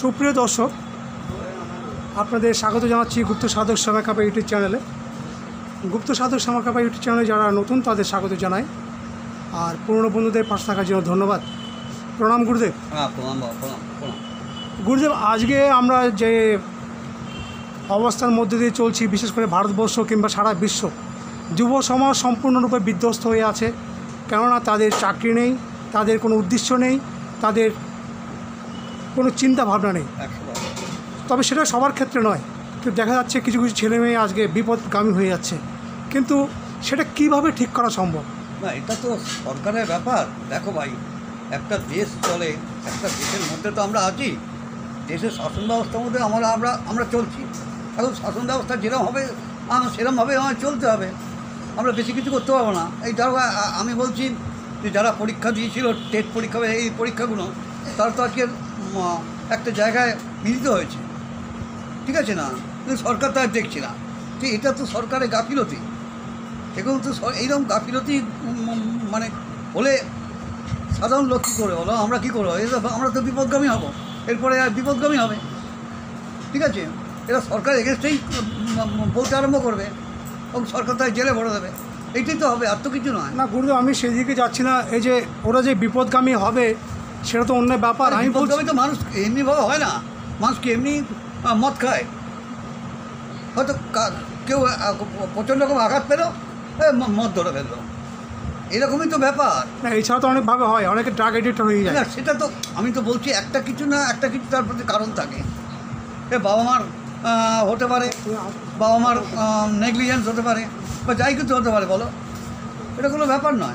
সুপ্রিয় দর্শক, আপনাদের স্বাগত জানাচ্ছি গুপ্ত সাধক শ্যামাকাপা ইউটিউব চ্যানেলে। গুপ্ত সাধক শ্যামাকাপা ইউটিউব চ্যানেলে যারা নতুন তাদের স্বাগত জানাই, আর পুরনো বন্ধুদের পাশে থাকার জন্য ধন্যবাদ। প্রণাম গুরুদেব। গুরুদেব, আজকে আমরা যে অবস্থার মধ্যে দিয়ে চলছি, বিশেষ করে ভারতবর্ষ কিংবা সারা বিশ্ব, যুব সমাজ সম্পূর্ণরূপে বিধ্বস্ত হয়ে আছে। কেননা তাদের চাকরি নেই, তাদের কোনো উদ্দেশ্য নেই, তাদের কোনো চিন্তা ভাবনা নেই। তবে সেটা সবার ক্ষেত্রে নয়, কিন্তু দেখা যাচ্ছে কিছু কিছু ছেলে মেয়ে আজকে বিপদগামী হয়ে যাচ্ছে। কিন্তু সেটা কিভাবে ঠিক করা সম্ভব? না, এটা তো সরকারের ব্যাপার। দেখো ভাই, একটা দেশ চলে, একটা দেশের মধ্যে তো আমরা আছি, দেশের শাসন ব্যবস্থার মধ্যে আমরা চলছি। এখন শাসন ব্যবস্থা যেরকম হবে সেরকমভাবে আমার চলতে হবে, আমরা বেশি কিছু করতে পারবো না। এই ধরো আমি বলছি যে যারা পরীক্ষা দিয়েছিল, টেট পরীক্ষা, এই পরীক্ষাগুলো, তারা তো আজকে একটা জায়গায় মিলিত হয়েছে, ঠিক আছে না? কিন্তু সরকার তো আর দেখছি না। তো এটা তো সরকারের গাফিলতি। এগুলো তো এইরকম গাফিলতি মানে হলে সাধারণ লোক কী করে বলো? আমরা কী করবো? আমরা তো বিপদগামী হব, এরপরে আর বিপদগামী হবে, ঠিক আছে? এরা সরকার এগেনস্টেই বলতে আরম্ভ করবে এবং সরকার তাই জেলে ভরে দেবে। এইটাই তো হবে, আর তো কিছু নয়। না গুরুদেব, আমি সেদিকে যাচ্ছি না। এই যে ওরা যে বিপদগামী হবে সেটা তো অন্য ব্যাপার। আমি বিপদগামী তো মানুষ এমনিভাবে হয় না। মানুষ কি এমনি মদ খায়? হয়তো কেউ প্রচণ্ড রকম আঘাত পেলো, মদ ধরে ফেললো, এরকমই তো ব্যাপার। না, এছাড়া তো অনেকভাবে হয়, অনেকে ড্রাগ এডিক্টেড হয়ে যায়। না, সেটা তো আমি তো বলছি একটা কিছু না একটা কিছু তার প্রতি কারণ থাকে। বাবা মার হতে পারে, বাবা মার নেগলিজেন্স হতে পারে, বা যাই কিছু হতে পারে। বলো, এটা কোনো ব্যাপার নয়,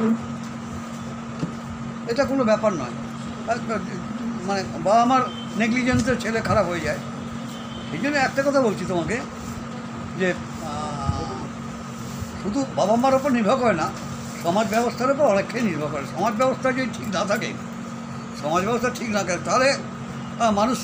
এটা কোনো ব্যাপার নয়। মানে বাবা মার নেগলিজেন্সের ছেলে খারাপ হয়ে যায়। এই জন্য একটা কথা বলছি তোমাকে, যে শুধু বাবা মার ওপর নির্ভর করে না, সমাজ ব্যবস্থার উপর অনেকটাই নির্ভর করে। সমাজ ব্যবস্থা যদি ঠিক না থাকে, সমাজ ব্যবস্থা ঠিক না থাকে, তাহলে মানুষ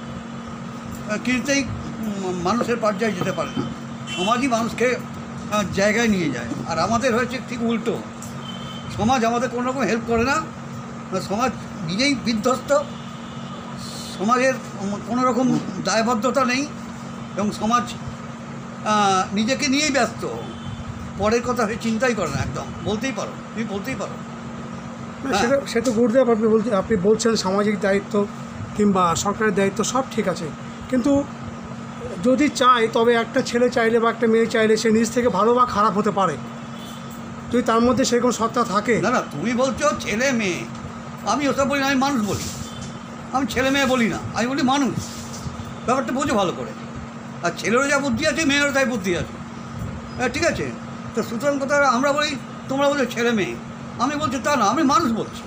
কিনতেই মানুষের পর্যায়ে যেতে পারে না। সমাজই মানুষকে জায়গায় নিয়ে যায়। আর আমাদের হয়েছে ঠিক উল্টো, সমাজ আমাদের কোনো রকম হেল্প করে না, সমাজ নিজেই বিধ্বস্ত, সমাজের কোনো রকম দায়বদ্ধতা নেই এবং সমাজ নিজেকে নিয়েই ব্যস্ত, পরের কথা চিন্তাই করে না। একদম বলতেই পারো, তুমি বলতেই পারো। সে তো গুরুদেব, আপনি বলছেন সামাজিক দায়িত্ব কিংবা সরকারের দায়িত্ব সব ঠিক আছে, কিন্তু যদি চাই, তবে একটা ছেলে চাইলে বা একটা মেয়ে চাইলে সে নিজ থেকে ভালো বা খারাপ হতে পারে, যদি তার মধ্যে সেরকম সত্তা থাকে। না না, তুমি বলছো ছেলে মেয়ে, আমি ওসব বলি না, আমি মানুষ বলি। আমি ছেলে মেয়ে বলি না, আমি বলি মানুষ। ব্যাপারটা বোঝো ভালো করে। আর ছেলেরও যা বুদ্ধি আছে, মেয়েরও তাই বুদ্ধি আছে, ঠিক আছে? তো সুতরাং কথা আমরা বলি, তোমরা বলছো ছেলে মেয়ে, আমি বলছি তা না, আমি মানুষ বলছি,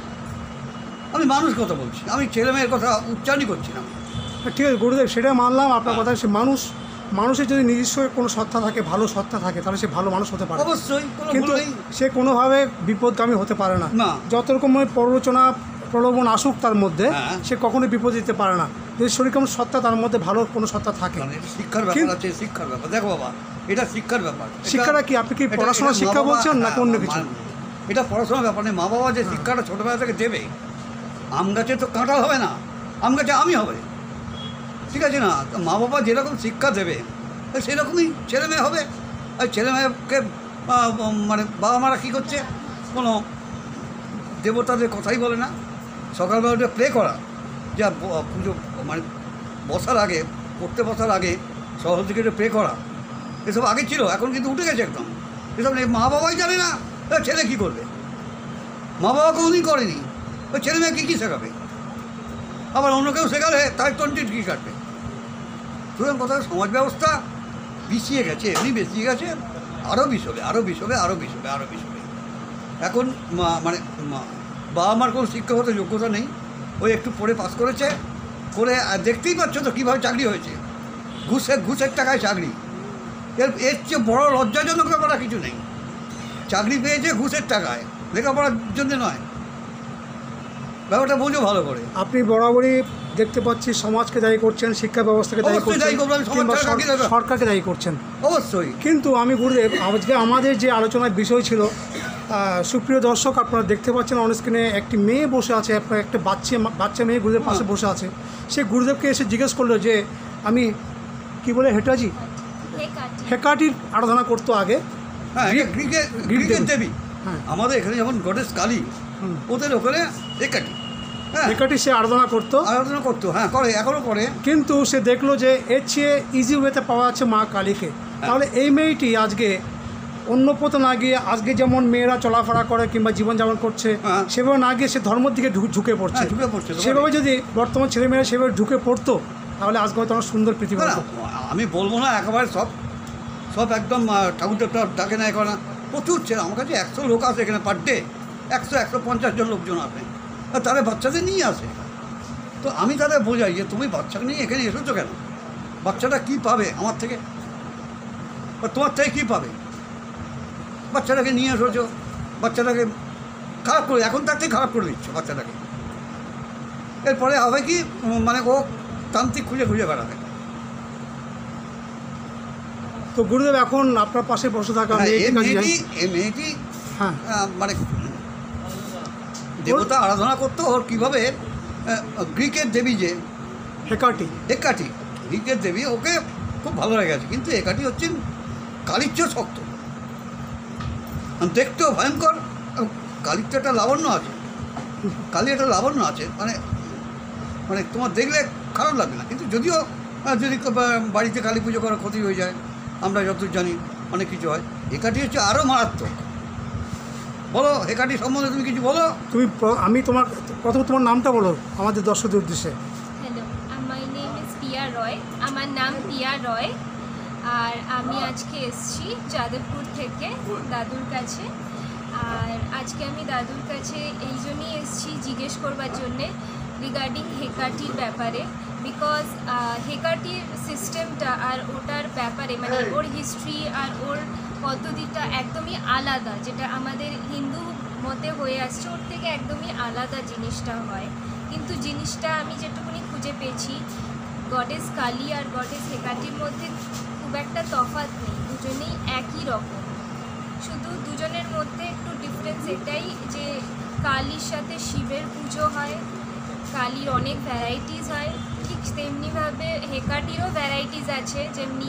আমি মানুষ কথা বলছি, আমি ছেলে মেয়ের কথা উচ্চারণই করছি না। ঠিক আছে গুরুদেব, সেটা মানলাম আপনার কথা। সে মানুষের যদি নিজস্ব কোনো সত্তা থাকে, ভালো সত্তা থাকে, তাহলে সে ভালো মানুষ হতে পারে অবশ্যই, কিন্তু সে কোনোভাবে বিপদগামী হতে পারে না। যত রকমের প্রলোভন আসুক তার মধ্যে, সে কখনোই বিপদ দিতে পারে না যদি সেরকম সত্তা তার মধ্যে ভালো কোনো সত্তা থাকে। শিক্ষার ব্যাপার আছে, শিক্ষার ব্যাপার। দেখো বাবা, এটা শিক্ষার ব্যাপার। শিক্ষাটা কি? আপনি কি পড়াশোনার শিক্ষা বলছেন না অন্য কিছু? এটা পড়াশোনার ব্যাপার নেই। মা বাবা যে শিক্ষাটা ছোটোবেলা থেকে দেবে, আম গাছে তো কাঁঠাল হবে না, আম গাছে আমি হবে, ঠিক আছে না? তো মা বাবা যেরকম শিক্ষা দেবে সেরকমই ছেলে মেয়ে হবে। আর ছেলে মেয়েকে মানে বাবা মারা কী করছে, কোনো দেবতাদের কথাই বলে না। সকালবেলা উঠে প্রে করা, যা পুজো মানে বসার আগে, পড়তে বসার আগে সরস্বতীকে একটু প্রে করা, এসব আগে ছিল, এখন কিন্তু উঠে গেছে একদম। এসব মা বাবাই জানে না, ছেলে কী করবে? মা বাবা কোনোদিন করেনি, ওই ছেলে মেয়ে কী শেখাবে? আবার অন্য কেউ শেখালে তার তন্টির কী কাটবে? সুতরাং কথা, সমাজ ব্যবস্থা পিছিয়ে গেছে, এমনি বেশি গেছে, আরও বিষবে, আরও বিষবে, আরও বিষবে, আরও বিষবে। এখন মানে বাবা মার কোনো শিক্ষাগত যোগ্যতা নেই, ওই একটু পড়ে পাস করেছে, করে দেখতেই পাচ্ছ তো কীভাবে চাকরি হয়েছে। ঘুষের টাকায় চাকরি, এর চেয়ে বড় লজ্জাজনক ব্যাপার কিছু নেই। চাকরি পেয়েছে ঘুষের টাকায়, লেখাপড়ার জন্য নয়। ব্যাপারটা বোঝো ভালো করে। আপনি বরাবরই দেখতে পাচ্ছি সমাজকে দায়ী করছেন, শিক্ষা ব্যবস্থাকে দায়ী করছেন, সরকারকে দায়ী করছেন। অবশ্যই। কিন্তু আমি গুরুদেব, আজকে আমাদের যে আলোচনার বিষয় ছিল সুপ্রিয় দর্শক, আপনারা দেখতে পাচ্ছেন অন স্ক্রিনে একটি মেয়ে বসে আছে, আপনার একটা বাচ্চা মেয়ে গুরুদেব পাশে বসে আছে। সে গুরুদেবকে এসে জিজ্ঞেস করলো যে আমি কি বলে হেটাজি হেকাটির আরাধনা করতো আগে। হ্যাঁ, গ্রিকের দেবী। হ্যাঁ, আমাদের এখানে যেমন গডেস কালী, ওদের ওখানে হেকাটি। হ্যাঁ, হেকাটি সে আরাধনা করতো, আরাধনা করতো। হ্যাঁ, করে, এখনও করে। কিন্তু সে দেখলো যে এর চেয়ে ইজি ওয়েতে পাওয়া যাচ্ছে মা কালীকে। তাহলে এই মেয়েটি আজকে অন্য পথে না গিয়ে, আজকে যেমন মেয়েরা চলাফেরা করে কিংবা জীবনযাপন করছে, হ্যাঁ, সেভাবে না গিয়ে সে ধর্মের দিকে ঢুকে পড়ছে। হ্যাঁ, ঢুকে পড়ছে। সেভাবে যদি বর্তমান ছেলেমেয়েরা সেভাবে ঢুকে পড়তো, তাহলে আজকে হয়তো অনেক সুন্দর পৃথিবী না, হতো। আমি বলবো না একেবারে সব একদম ঠাকুর দেবতা ডাকে না এখন। প্রচুর ছেলে আমার কাছে 100 লোক আসে এখানে পার ডে, 100-150 জন লোকজন আসে, আর তাদের বাচ্চাদের নিয়ে আসে। তো আমি তাদের বোঝাই যে তুমি বাচ্চাকে নিয়ে এখানে এসেছো কেন? বাচ্চাটা কী পাবে আমার থেকে, বা তোমার থেকে কী পাবে? বাচ্চাটাকে নিয়ে এসেছো, বাচ্চাটাকে খারাপ করে, এখন তার থেকে খারাপ করে দিচ্ছ বাচ্চাটাকে। এরপরে হবে কি, মানে ও তান্ত্রিক খুঁজে বেড়াবে। তো গুরুদেব এখন আপনার পাশে বসে থাকা এই মেয়েটি হ্যাঁ, মানে দেবতা আরাধনা করতো। ওর কীভাবে গ্রিকের দেবী যে হেকাটি, গ্রিকের দেবী, ওকে খুব ভালো লেগে গেছে। কিন্তু হেকাটি হচ্ছেন কালীর চেয়ে শক্ত, দেখতেও ভয়ঙ্কর। কালীর তো একটা লাবণ্য আছে, কালী একটা লাবণ্য আছে, মানে তোমার দেখলে খারাপ লাগবে না। কিন্তু যদিও যদি বাড়িতে কালী পুজো করার ক্ষতি হয়ে যায়, আমরা যতদূর জানি অনেক কিছু হয়। হেকাটি হচ্ছে আরও মারাত্মক। বলো হেকাটি সম্বন্ধে তুমি কিছু বলো। আমি প্রথমে তোমার নামটা বলো আমাদের দর্শকদের উদ্দেশ্যে। Hello, my name is Piya Roy. আমার নাম পিয়া রয়, আর আমি আজকে এসেছি যাদবপুর থেকে দাদুর কাছে। আর আজকে আমি দাদুর কাছে এই জন্যই এসেছি জিজ্ঞেস করবার জন্যে রিগার্ডিং হেকাটির ব্যাপারে। বিকজ হেকাটির সিস্টেমটা আর ওটার ব্যাপারে, মানে ওর হিস্ট্রি আর ওর পদ্ধতিটা একদমই আলাদা। যেটা আমাদের হিন্দু মতে হয়ে আসছে, ওর থেকে একদমই আলাদা জিনিসটা হয়। কিন্তু জিনিসটা আমি যেটুকুনি খুঁজে পেয়েছি, গডেস কালী আর গডেস হেকাটির মধ্যে খুব একটা তফাৎ নেই, দুজনেই একই রকম। শুধু দুজনের মধ্যে একটু ডিফারেন্স এটাই যে কালীর সাথে শিবের পুজো হয়, কালীর অনেক ভ্যারাইটিস হয়। ঠিক তেমনিভাবে হেকাটিরও ভ্যারাইটিস আছে, যেমনি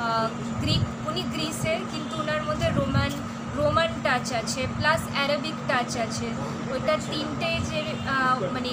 উনি গ্রিসের, কিন্তু ওনার মধ্যে রোমান টাচ আছে, প্লাস অ্যারাবিক টাচ আছে। ওইটা তিনটে যে মানে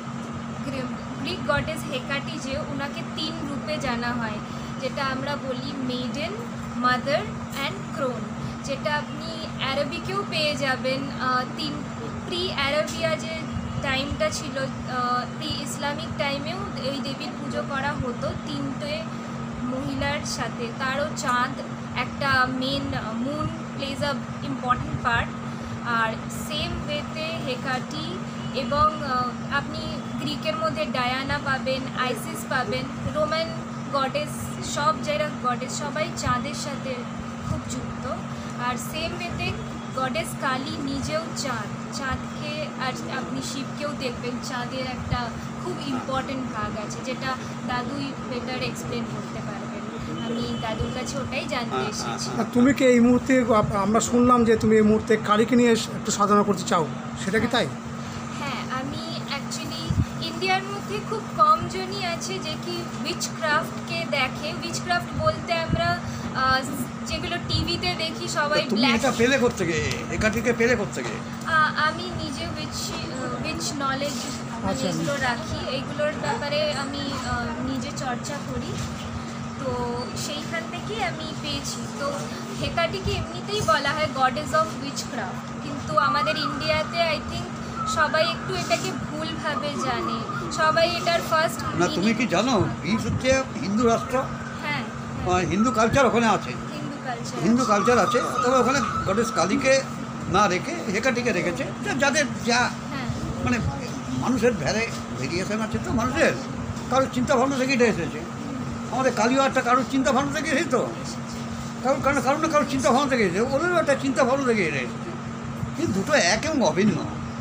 গ্রিক গডেস হেকাটি যে, ওনাকে 3 রূপে জানা হয়, যেটা আমরা বলি মেডেন, মাদার অ্যান্ড ক্রোন, যেটা আপনি অ্যারাবিকেও পেয়ে যাবেন। প্রি অ্যারাবিয়া যে টাইমটা ছিল, প্রি ইসলামিক টাইমেও এই দেবীর পুজো করা হতো 3টে মহিলার সাথে। তারও চাঁদ একটা main, moon plays a important part. আর সেম ওয়েতে হেকাটি, এবং আপনি গ্রিকের মধ্যে ডায়ানা পাবেন, আইসিস পাবেন, রোমান গডেস, সব যারা গডেস সবাই চাঁদের সাথে খুব যুক্ত। আর সেম ওয়েতে গডেস কালী নিজেও চাঁদকে, আর আপনি শিবকেও দেখবেন চাঁদের একটা খুব ইম্পর্টেন্ট ভাগ আছে, যেটা দাদুই বেটার এক্সপ্লেন করতে পারবেন। আমি দাদুর কাছে ওটাই জানতে এসেছি। তুমি কি এই মুহূর্তে, আমরা শুনলাম যে তুমি এই মুহূর্তে কালীকে নিয়ে একটু সাধনা করতে চাও, সেটা কি তাই? হ্যাঁ, আমি অ্যাকচুয়ালি ইন্ডিয়ার মধ্যে খুব কম জনই আছে যে কি উইচক্রাফটকে দেখে। উইচক্রাফট বলতে আমরা যেগুলো টিভিতে দেখি সবাই ব্ল্যাক। এটা পেলে করতে গিয়ে, হেকাটিকে পেলে করতে গিয়ে আমি নিজে উইচ নলেজ এগুলো রাখি, এইগুলোর ব্যাপারে আমি নিজে চর্চা করি। তো সেইখান থেকে আমি পেয়েছি। তো হেকাটিকে এমনিতেই বলা হয় গডেস অফ উইচক্রাফট, কিন্তু আমাদের ইন্ডিয়াতে আই থিঙ্ক সবাই একটু এটাকে ভুলভাবে জানে। সবাই এটার ফার্স্ট না, তুমি কি জানো গ্রিস হচ্ছে হিন্দু রাষ্ট্র? হ্যাঁ, হিন্দু কালচার ওখানে আছে, হিন্দু কালচার আছে। তবে ওখানে গডেস কালীকে না রেখে হেকাটিকে রেখেছে। যাদের যা মানে মানুষের ভেরিয়েশন আছে, তো মানুষের কারোর চিন্তা ভাবনা থেকে এটা এসেছে। আমাদের কালীও একটা কারোর চিন্তা ভাবনা থেকে এসেছে, তো কারণ না কারোর চিন্তা ভাবনা থেকে এসেছে, ওদেরও একটা চিন্তা ভাবনা থেকে এটা এসেছে। কিন্তু দুটো একদম অভিন্ন।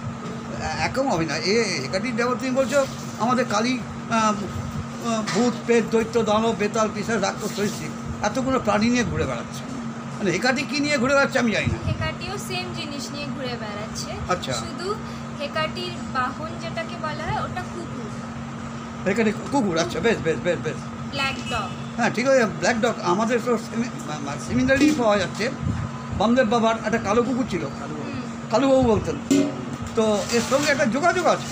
হেকাটির যেমন তুমি বলছো আমাদের কালী ভূত, প্রেত, দৈত্য, দানব, বেতাল, পিশাচ, রাক্ষস, সরীসৃপ, এতগুলো প্রাণী নিয়ে ঘুরে বেড়াচ্ছে। মানে হেকাটি কী নিয়ে ঘুরে বেড়াচ্ছে আমি জানি না। হেকাটিও সেম জিনিস নিয়ে ঘুরে বেড়াচ্ছে, আচ্ছা। শুধু হেকাটির বাহন যেটাকে বলা হয় ওটা কুকুর, হেকাটি কুকুর, আচ্ছা বেশ বেশ বেশ বেশ। Black dog. হ্যাঁ ঠিক আছে, ব্ল্যাক ডগ আমাদের তো সিমিলারই পাওয়া যাচ্ছে। বামদেব বাবার একটা কালো কুকুর ছিল, কালুবাবু বলতেন, তো এর সঙ্গে একটা যোগাযোগ আছে।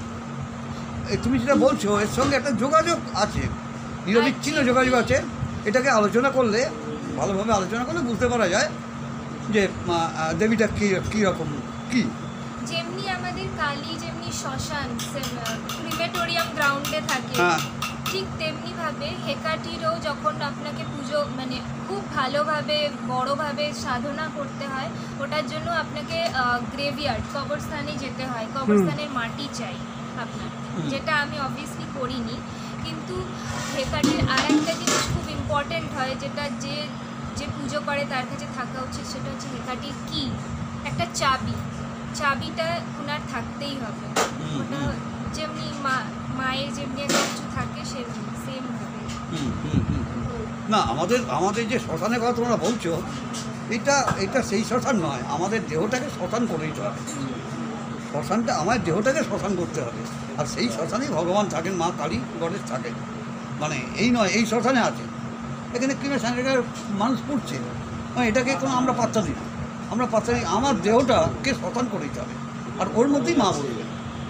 এই তুমি যেটা বলছো এর সঙ্গে একটা যোগাযোগ আছে, নিরবিচ্ছিন্ন যোগাযোগ আছে। এটাকে আলোচনা করলে, ভালোভাবে আলোচনা করলে বুঝতে পারা যায় যে দেবীটা কীরকম কী। যেমনি আমাদের কালী যেমনি শ্মশান ক্রিমেটোরিয়াম গ্রাউন্ডে থাকে, হ্যাঁ ঠিক তেমনিভাবে হেকাটিরও যখন আপনাকে পুজো মানে খুব ভালোভাবে বড়োভাবে সাধনা করতে হয়, ওটার জন্য আপনাকে গ্রেভিয়ার্ড কবরস্থানে যেতে হয়, কবরস্থানের মাটি চাই আপনার, যেটা আমি অবভিয়াসলি করিনি। কিন্তু হেকাটির আর একটা জিনিস খুব ইম্পর্ট্যান্ট হয়, যেটা যে যে পুজো করে তার কাছে থাকা উচিত, সেটা হচ্ছে হেকাটির কি একটা চাবিটা ওনার থাকতেই হবে। ওটা যেমনি মায়ের যেমনি একটা কিছু থাকে সেমভাবে। না, আমাদের যে শ্মশানের কথা তোমরা বলছো, এটা সেই শ্মশান নয়। আমাদের দেহটাকে শ্মশান করে দিতে হবে। শ্মশানটা আমাদের দেহটাকে শ্মশান করতে হবে, আর সেই শ্মশানেই ভগবান থাকেন, মা কালী গণেশ থাকেন। মানে এই নয় এই শ্মশানে আছে, এখানে ক্রিমেশনের মানুষ পড়ছে, মানে এটাকে কোনো আমরা পাত্তা দিই না। আমরা পাত্তা দিই, আমার দেহটাকে শ্মশান করে দিতে হবে, আর ওর মধ্যেই মা বসবেন।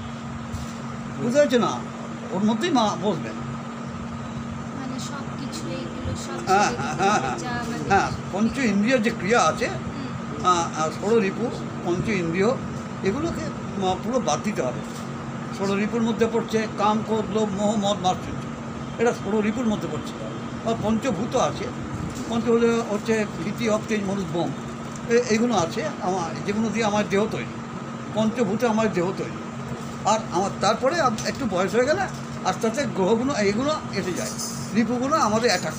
বুঝতে পারছে না, ওর মধ্যেই মা বসবেন। মানে সব কিছু এইগুলো সব হ্যাঁ হ্যাঁ হ্যাঁ হ্যাঁ হ্যাঁ, পঞ্চ ইন্দ্রিয়র যে ক্রিয়া আছে, ষড়রিপু, পঞ্চ ইন্দ্রিয়, এগুলোকে পুরো বাদ দিতে হবে। ষড়রিপুর মধ্যে পড়ছে কাম, ক্রোধ, লোভ, মোহ, মদ, মাৎসর্য, এটা ষড়রিপুর মধ্যে পড়ছে। আর পঞ্চভূত আছে, পঞ্চভূত হচ্ছে ভীতি, অপ্তেজ, মরুদ, বোম, এইগুলো আছে আমার, যেগুলো দিয়ে আমার দেহ তৈরি। পঞ্চভূতে আমার দেহ তৈরি। আর আমার তারপরে একটু বয়স হয়ে গেলে আস্তে আস্তে গ্রহগুলো এইগুলো এসে যায়, রিপুগুলো আমাদের অ্যাটাক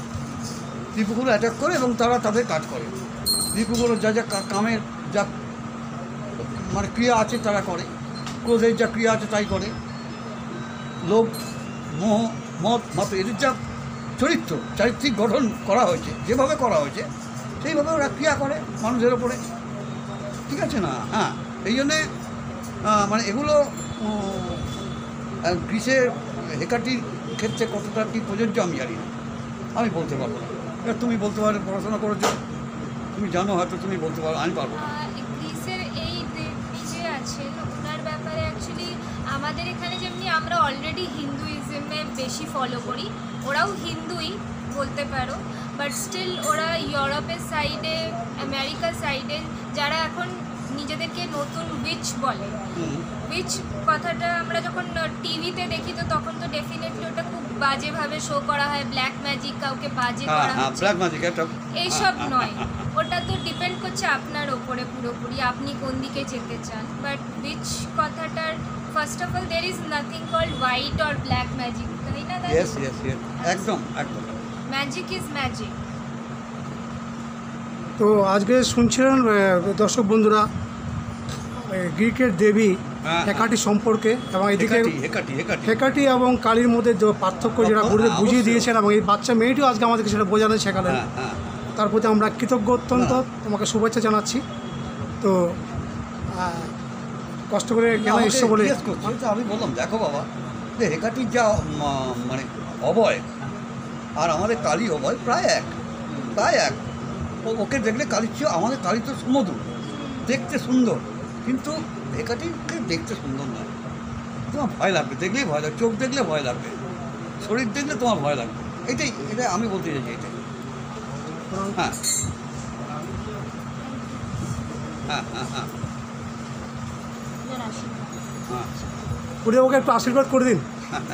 করে এবং তারা তাদের কাজ করে। রিপুগুলো যা যা কামের যা মানে ক্রিয়া আছে তারা করে, ক্রোধের যা ক্রিয়া আছে তাই করে, লোভ, মোহ, মদ, মাত্র এদের যা চারিত্রিক গঠন করা হয়েছে, যেভাবে করা হয়েছে সেইভাবে ওরা ক্রিয়া করে মানুষের ওপরে, ঠিক আছে না? হ্যাঁ, এই জন্যে মানে এগুলো গ্রীসের হেকাটির ক্ষেত্রে কতটা কী প্রযোজ্য আমি জানি না, আমি বলতে পারবো না। এবার তুমি বলতে পারো, পড়াশোনা করেছো, তুমি জানো, হয়তো তুমি বলতে পারো, আমি পারবো না। গ্রিসের এই দেবী যে আছেন ওনার ব্যাপারে অ্যাকচুয়ালি আমাদের এখানে যেমনি আমরা অলরেডি হিন্দুইজমে বেশি ফলো করি, ওরাও হিন্দুই বলতে পারো, বাট স্টিল ওরা ইউরোপের সাইডে, আমেরিকার সাইডে যারা এখন নিজেদেরকে নতুন উইচ বলে, উইচ কথাটা আমরা যখন টিভিতে দেখি তো তখন তো ডেফিনেটলি ওটা খুব বাজেভাবে শো করা হয়, ব্ল্যাক ম্যাজিক, কাউকে বাজে করা হচ্ছে, ব্ল্যাক ম্যাজিক এইসব নয়। ওটা তো ডিপেন্ড করছে আপনার ওপরে পুরোপুরি, আপনি কোন দিকে যেতে চান। বাট উইচ কথাটার first of all there is nothing called white or black magic, তাই না? একদম। Magic is magic. তো আজকে শুনছিলেন দর্শক বন্ধুরা গ্রিকের দেবী হেকাটি সম্পর্কে, এবং এদিকে হেকাটি এবং কালীর মধ্যে যে পার্থক্য যেটা গুরুদেব বুঝিয়ে দিয়েছেন, এবং এই বাচ্চা মেয়েটিও আজকে আমাদেরকে সেটা বোঝানো শেখালেন, তার প্রতি আমরা কৃতজ্ঞ, অত্যন্ত তোমাকে শুভেচ্ছা জানাচ্ছি। তো কষ্ট করে কেন এসছো বলে আমি বললাম, দেখো বাবা, যে হেকাটির যা মানে অবয় আর আমাদের কালী অবয় প্রায় এক। ওকে দেখলে কালীর চেয়ে আমাদের কালী তো সুমধুর, দেখতে সুন্দর, কিন্তু হেকাটিকে দেখতে সুন্দর নয়। তোমার ভয় লাগবে, দেখলেই ভয় লাগবে, চোখ দেখলে ভয় লাগবে, শরীর দেখলে তোমার ভয় লাগবে। এটাই আমি বলতে চাইছি, এটাই। হ্যাঁ হ্যাঁ হ্যাঁ হ্যাঁ হ্যাঁ, পুরে ওকে একটু আশীর্বাদ করে দিন।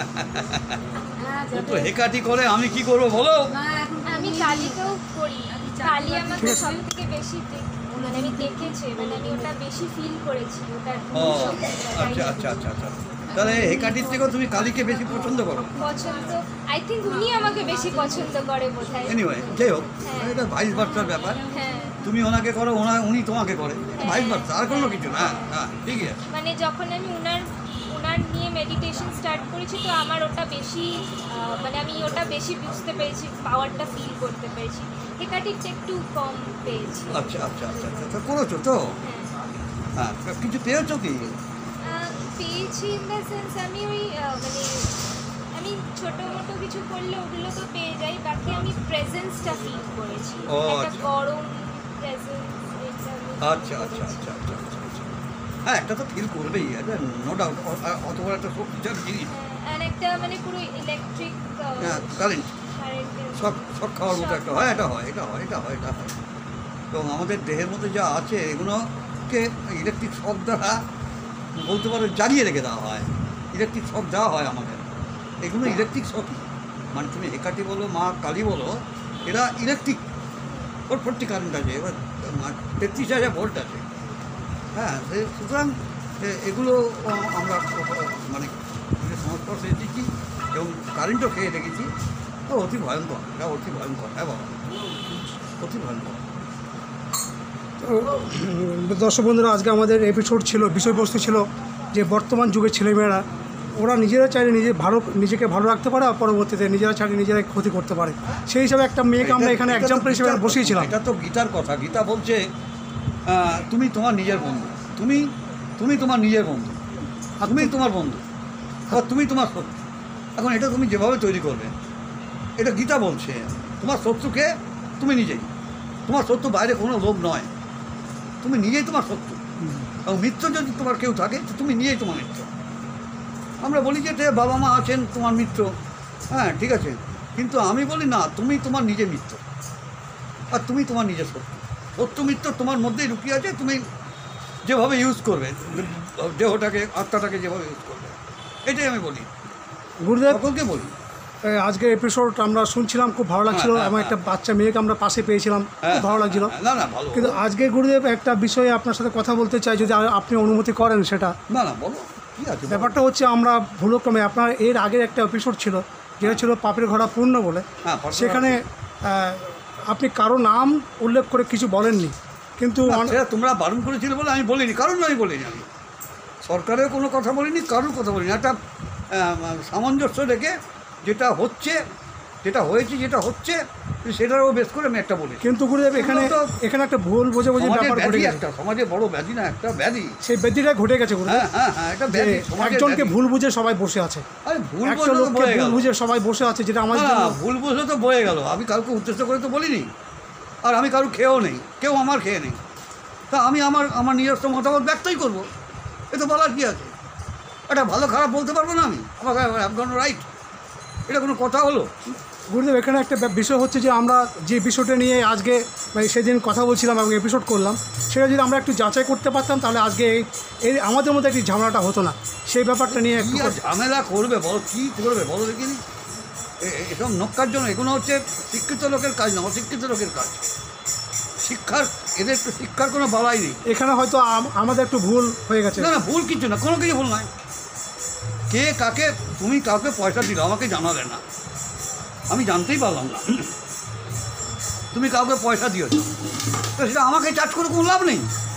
ও তো হেকাটি করে, আমি কি করবো বলো? আমি কালীকেও করি, কালী আমাকে সব থেকে বেশি মানে আমি দেখেছি, মানে আমি ওটা বেশি ফিল করেছি ওটার। ও আচ্ছা। তাহলে হেকাটির থেকেও তুমি কালীকে বেশি পছন্দ করো? পছন্দ, আই থিঙ্ক উনি আমাকে বেশি পছন্দ করে বোধহয়। এনিওয়ে, যাই হোক, এটা ভাইস ভার্সার ব্যাপার। হ্যাঁ, তুমি ওনাকে করো, উনি তোমাকে করে, ভাইস ভার্সা, আর কোনো কিছু না। হ্যাঁ ঠিকই আছে। মানে যখন আমি ওনার নিয়ে মেডিটেশন স্টার্ট করেছি তো আমার ওটা বেশি মানে আমি ওটা বেশি বুঝতে পেরেছি, পাওয়ারটা ফিল করতে পেরেছি। হেকাটিকটা একটু কম পেয়েছি। আচ্ছা আচ্ছা আচ্ছা আচ্ছা তা করেছো তো? হ্যাঁ, হ্যাঁ, কিছু পেয়েছো কি? পেয়েছি ইন দ্য সেন্স আমি ওই মানে আমি ছোটো মোটো কিছু করলে ওগুলো তো পেয়ে যাই, বাকি আমি প্রেজেন্সটা ফিল করেছি, ও, একটা আচ্ছা। গরম প্রেজেন্স। আচ্ছা আচ্ছা আচ্ছা আচ্ছা আচ্ছা আচ্ছা হ্যাঁ, একটা তো ফিল করবেই, নো ডাউট। অত বড় একটা শক্তিশালী জিনিস, আর একটা মানে পুরো ইলেকট্রিক কারেন্ট কারেন্টের শক খাওয়ার মতো একটা হয়, এটা হয়, এটা হয়, এটা হয়, এটা হয়। এবং আমাদের দেহের মধ্যে যা আছে এগুলোকে ইলেকট্রিক শক দ্বারা বলতে পারো জ্বালিয়ে রেখে দেওয়া হয়। ইলেকট্রিক শক দেওয়া হয় আমাদের, এগুলো ইলেকট্রিক শকই। মানে তুমি হেকাটি বলো, মা কালী বলো, এরা ইলেকট্রিক 440 কারেন্ট আছে, এবার 33,000 ভোল্ট আছে। হ্যাঁ, সুতরাং এগুলো আমরা মানে সংস্পর্শে এসেছি এবং কারেন্টও খেয়ে দেখেছি। তো অতি ভয়ঙ্কর, এটা অতি ভয়ঙ্কর। হ্যাঁ বাবা, অতি ভয়ঙ্কর। তো দর্শক বন্ধুরা, আজকে আমাদের এপিসোড ছিল, বিষয়বস্তু ছিল যে বর্তমান যুগের ছেলেমেয়েরা ওরা নিজেরা চাইলে নিজেকে ভালো রাখতে পারে, আর পরবর্তীতে নিজেরা চাইলে নিজেরাই ক্ষতি করতে পারে। সেই হিসাবে একটা মেয়েকে আমরা এখানে এক্সাম্পল হিসেবে বসিয়েছিলাম। এটা তো গীতার কথা। গীতা বলছে তুমি তোমার নিজের বন্ধু, তুমি তোমার নিজের বন্ধু, আর তুমি তোমার বন্ধু, আর তুমি তোমার শত্রু। এখন এটা তুমি যেভাবে তৈরি করবে, এটা গীতা বলছে। তোমার শত্রুকে তুমি নিজেই, তোমার শত্রু বাইরে কোনো লোক নয়, তুমি নিজেই তোমার শত্রু। এবং মিত্র যদি তোমার কেউ থাকে তো তুমি নিজেই তোমার মিত্র। আমরা বলি যে বাবা মা আছেন তোমার মিত্র, হ্যাঁ ঠিক আছে, কিন্তু আমি বলি না, তুমি তোমার নিজের মিত্র আর তুমি তোমার নিজের শত্রু। শত্রু মিত্র তোমার মধ্যেই লুকিয়ে আছে, তুমি যেভাবে ইউজ করবে দেহটাকে, আত্মাটাকে যেভাবে ইউজ করবে, এটাই আমি বলি, গুরুদেব, সকলকে বলি। আজকে এপিসোড আমরা শুনছিলাম, খুব ভালো লাগছিল। হ্যাঁ, এবং একটা বাচ্চা মেয়েকে আমরা পাশে পেয়েছিলাম, খুব ভালো লাগছিল। না না, ভালো। কিন্তু আজকে গুরুদেব একটা বিষয়ে আপনার সাথে কথা বলতে চাই, যদি আপনি অনুমতি করেন সেটা। না না, বলো, ঠিক আছে। ব্যাপারটা হচ্ছে, আমরা ভুলক্রমে আপনার এর আগের একটা এপিসোড ছিল যেটা ছিল পাপের ঘোড়া পূর্ণ বলে, হ্যাঁ, সেখানে আপনি কারো নাম উল্লেখ করে কিছু বলেননি, কিন্তু সেটা তোমরা বারণ করেছিলে বলে আমি বলিনি, কারণ আমি বলিনি। আমি সরকারের কোনো কথা বলিনি, কারোর কথা বলিনি। একটা সামঞ্জস্য রেখে যেটা হচ্ছে, যেটা হয়েছে, যেটা হচ্ছে সেটারও বেশ করে আমি একটা বলি। কিন্তু গুরুদেব এখানে একটা ভুল বোঝাবুঝি ব্যাপার ঘটে গেছে। একটা সমাজে বড় ব্যাধি, না একটা ব্যাধি, সেই ব্যাধিটা ঘটে গেছে গুরুদেব। হ্যাঁ হ্যাঁ হ্যাঁ, একটা ব্যাধি, একজনকে ভুল বুঝে সবাই বসে আছে, আরে ভুল একটা বোঝা তো লোককে বয়ে ভুল গেল। বুঝে সবাই বসে আছে, যেটা আমাদের জন্য ভুল বোঝা তো বয়ে গেল। আমি কাউকে উদ্দেশ্য করে তো বলিনি, আর আমি কারো খেয়েও নেই, কেউ আমার খেয়ে নেই। তা আমি আমার নিজস্ব মতামত ব্যক্তই করবো, এ তো বলার কী আছে? এটা ভালো খারাপ বলতে পারবো না আমি, আমাকে কোনো রাইট? এটা কোনো কথা হলো? গুরুদেব এখানে একটা বিষয় হচ্ছে যে আমরা যে বিষয়টা নিয়ে আজকে মানে সেদিন কথা বলছিলাম এবং এপিসোড করলাম, সেটা যদি আমরা একটু যাচাই করতে পারতাম, তাহলে আজকে এই আমাদের মধ্যে একটি ঝামেলাটা হতো না। সেই ব্যাপারটা নিয়ে একটু কী আর ঝামেলা করবে বলো, কী করবে বলো দেখিনি? এসব নক্কার জন্য এগুলো হচ্ছে শিক্ষিত লোকের কাজ না, অশিক্ষিত লোকের কাজ। শিক্ষার, এদের তো শিক্ষার কোনো বালাই নেই। এখানে হয়তো আমাদের একটু ভুল হয়ে গেছে। না না, ভুল কিছু না, কোনো কিছু ভুল নয়। কে কাকে, তুমি কাউকে পয়সা দিলে আমাকে জানালে না, আমি জানতেই পারলাম না। তুমি কাউকে পয়সা দিয়েছ, তো সেটা আমাকে চার্জ করে কোনো লাভ নেই।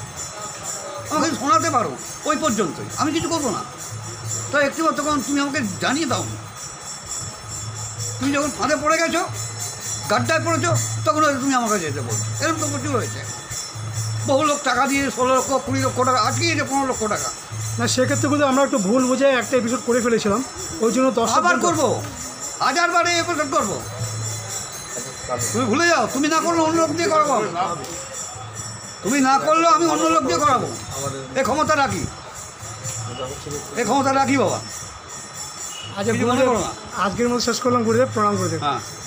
আমাকে শোনাতে পারো, ওই পর্যন্তই, আমি কিছু করবো না। তো একটিবার তখন তুমি আমাকে জানিয়ে দাও। তুমি যখন ফাঁদে পড়ে গেছো, গাড্ডায় পড়েছো, তখন হয়তো তুমি আমাকে যেতে বলছো। এরকম তো প্রচুর হয়েছে। বহু লোক টাকা দিয়ে 16 লক্ষ 20 লক্ষ টাকা আটকিয়েছে, 15 লক্ষ টাকা। না, সেক্ষেত্রে কিন্তু আমরা একটু ভুল বুঝে একটা এপিসোড করে ফেলেছিলাম, ওই জন্য আবার করবো, 1000 বারে এপিসোড করবো। তুমি ভুলে যাও, তুমি না করলে অন্য লোক দিয়ে করাবো। তুমি না করলেও আমি অন্য লোক দিয়ে করাবো। এ ক্ষমতা রাখি, এ ক্ষমতা রাখি বাবা। আজকে কিছু মনে করো না। আজকের মতো শেষ করলাম গুরুদেব, প্রণাম গুরুদেব। হ্যাঁ।